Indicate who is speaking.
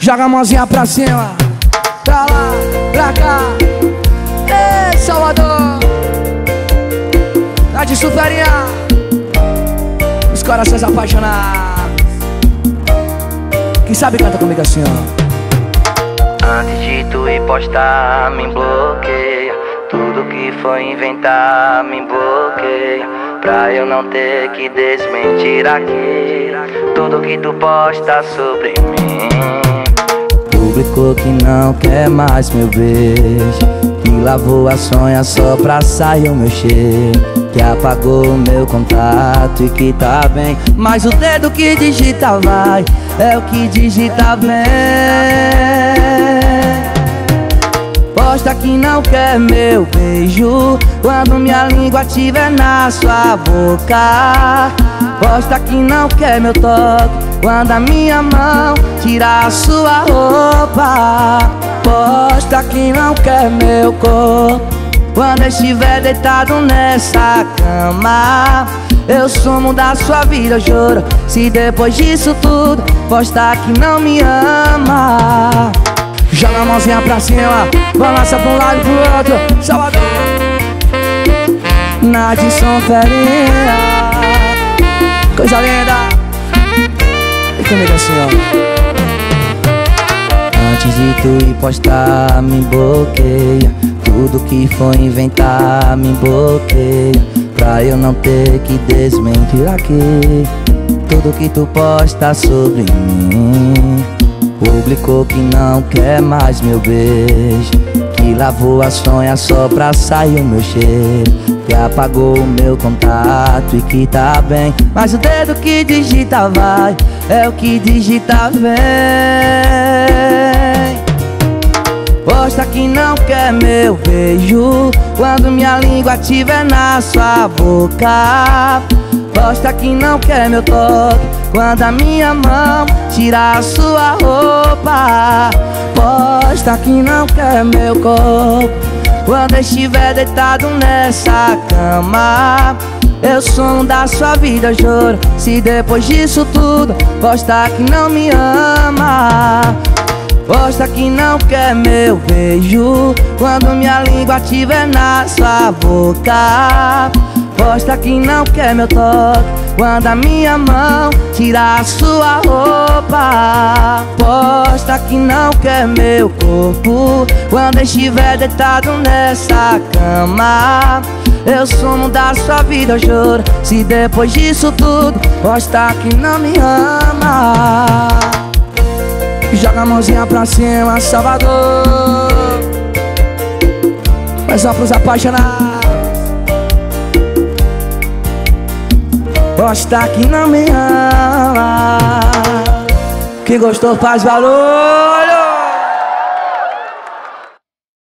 Speaker 1: Joga a mãozinha pra cima, pra lá, pra cá. Ei, Salvador, tá de superinha, os corações apaixonados. Quem sabe canta comigo assim, ó.
Speaker 2: Antes de tu ir postar, me bloqueia. Tudo que foi inventar, me bloqueia. Pra eu não ter que desmentir aqui tudo que tu posta sobre mim.
Speaker 3: Publicou que não quer mais meu beijo, que lavou a sonha só pra sair o meu cheiro, que apagou o meu contato e que tá bem, mas o dedo que digita vai, é o que digita bem. Posta que não quer meu beijo quando minha língua tiver na sua boca. Posta que não quer meu toque quando a minha mão tirar a sua roupa. Posta que não quer meu corpo quando eu estiver deitado nessa cama. Eu sumo da sua vida, eu juro. Se depois disso tudo posta que não me ama.
Speaker 1: Joga a mãozinha pra cima, balança pra um lado e pro outro. Salvador,
Speaker 3: na de São Ferinha,
Speaker 1: coisa linda. E comigo assim, ó.
Speaker 3: Antes de tu ir postar, me bloqueia. Tudo que foi inventar, me bloqueia. Pra eu não ter que desmentir aqui tudo que tu posta sobre mim. Publicou que não quer mais meu beijo, que lavou a sonha só pra sair o meu cheiro, que apagou o meu contato e que tá bem, mas o dedo que digita vai, é o que digita vem. Posta que não quer meu beijo quando minha língua tiver na sua boca. Posta que não quer meu toque quando a minha mão tirar a sua roupa. Posta que não quer meu corpo quando eu estiver deitado nessa cama. Eu sou da sua vida, eu juro. Se depois disso tudo posta que não me ama. Posta que não quer meu beijo quando minha língua tiver na sua boca. Posta que não quer meu toque quando a minha mão tirar a sua roupa. Posta que não quer meu corpo quando eu estiver deitado nessa cama. Eu sumo da sua vida, eu juro. Se depois disso tudo posta que não me ama.
Speaker 1: Joga a mãozinha pra cima, Salvador, mas só pros apaixonados. Posta que não me ama. Quem gostou faz barulho.